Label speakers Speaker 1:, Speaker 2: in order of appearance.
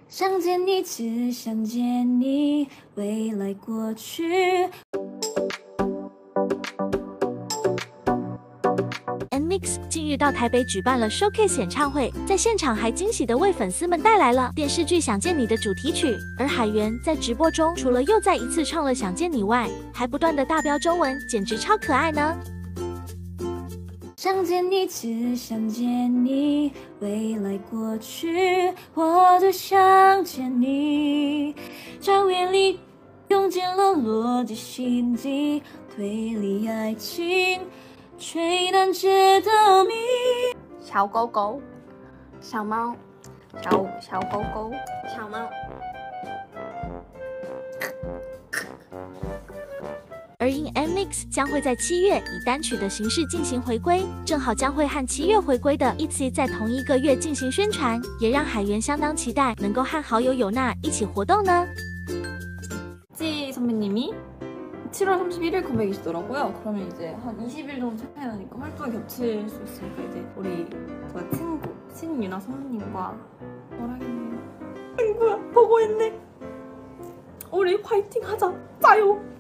Speaker 1: 想见你，只想见你，未来过去。
Speaker 2: NMIXX 近日到台北举办了 Showcase 演唱会，在现场还惊喜地为粉丝们带来了电视剧《想见你》的主题曲。而海源在直播中，除了又再一次唱了《想见你》外，还不断地大标中文，简直超可爱呢！
Speaker 1: 想见你，只想见你，未来过去，我只想见你。校园里用尽了逻辑心机，推理爱情，却难解的谜。
Speaker 3: 小狗狗，小猫，小狗狗，小猫。
Speaker 2: 而因 NMIXX 将会在7月以单曲的形式进行回归，正好将会和7月回归的ITZY在同一个月进行宣传，也让海源相当期待能够和好友有娜一起活动呢。
Speaker 1: ITZY 선배님이 7월 31일 컴백이시더라고요. 그러면 이제 한 20일 정도 차이 나니까 활동이 겹칠 수 있으니까 이제 우리 저의 친구 신유나 선배님과 뭘 하겠네요. 친구야 보고 있네. 우리 화이팅 하자. 짜요.